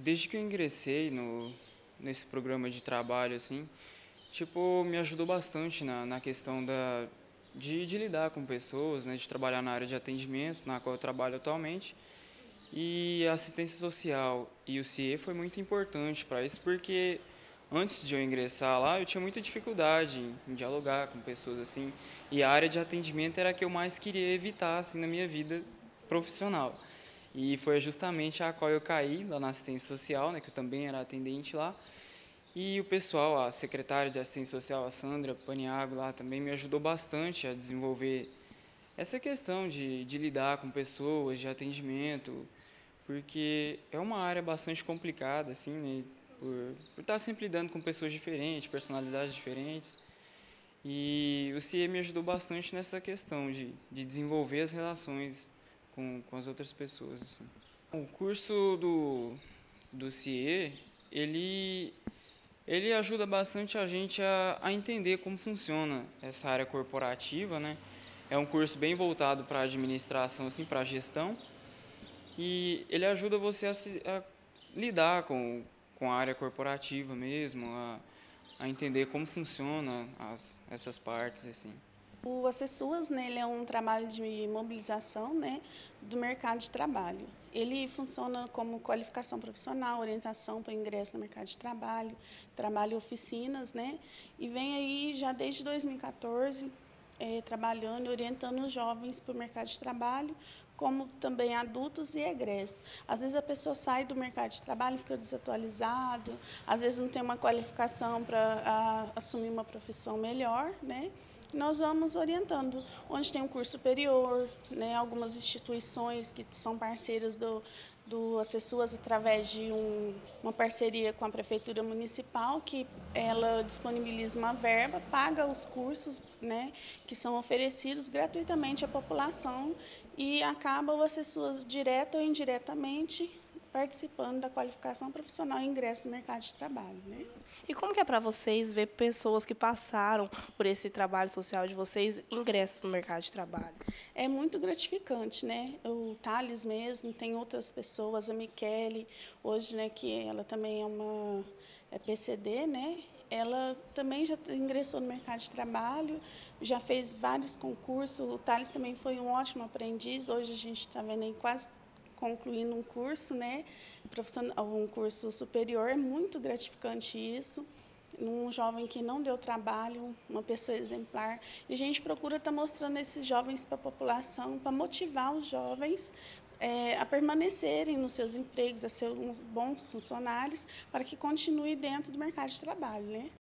desde que eu ingressei nesse programa de trabalho, assim, tipo, me ajudou bastante na questão de lidar com pessoas, né, de trabalhar na área de atendimento, na qual eu trabalho atualmente. E a assistência social e o CIE foi muito importante para isso, porque antes de eu ingressar lá, eu tinha muita dificuldade em dialogar com pessoas assim, e a área de atendimento era a que eu mais queria evitar assim na minha vida profissional. E foi justamente a qual eu caí lá na assistência social, né, que eu também era atendente lá. E o pessoal, a secretária de assistência social, a Sandra Paniago lá também me ajudou bastante a desenvolver essa questão de lidar com pessoas, de atendimento, porque é uma área bastante complicada, assim, né? Por estar sempre lidando com pessoas diferentes, personalidades diferentes. E o CIE me ajudou bastante nessa questão de desenvolver as relações com as outras pessoas, assim. O curso do CIE, ele, ele ajuda bastante a gente a entender como funciona essa área corporativa, né? É um curso bem voltado para a administração, assim, para a gestão, e ele ajuda você a lidar com a área corporativa mesmo, a entender como funciona essas partes, assim. O Acessuas, né, ele é um trabalho de mobilização, né, do mercado de trabalho. Ele funciona como qualificação profissional, orientação para o ingresso no mercado de trabalho, trabalho em oficinas, né, e vem aí já desde 2014 trabalhando e orientando os jovens para o mercado de trabalho, como também adultos e egressos. Às vezes a pessoa sai do mercado de trabalho e fica desatualizado, às vezes não tem uma qualificação para assumir uma profissão melhor, né? Nós vamos orientando, onde tem um curso superior, né, algumas instituições que são parceiras do Acessuas através de uma parceria com a Prefeitura Municipal, que ela disponibiliza uma verba, paga os cursos, né, que são oferecidos gratuitamente à população e acaba o Acessuas direto ou indiretamente participando da qualificação profissional e ingresso no mercado de trabalho, né? E como que é para vocês ver pessoas que passaram por esse trabalho social de vocês ingressam no mercado de trabalho? É muito gratificante, né? O Thales mesmo, tem outras pessoas, a Michele, hoje, né, que ela também é PCD, né? Ela também já ingressou no mercado de trabalho, já fez vários concursos. O Thales também foi um ótimo aprendiz. Hoje a gente está vendo aí quase concluindo um curso, né, um curso superior. É muito gratificante isso. Um jovem que não deu trabalho, uma pessoa exemplar. E a gente procura estar mostrando esses jovens para a população, para motivar os jovens a permanecerem nos seus empregos, a ser uns bons funcionários, para que continue dentro do mercado de trabalho, né?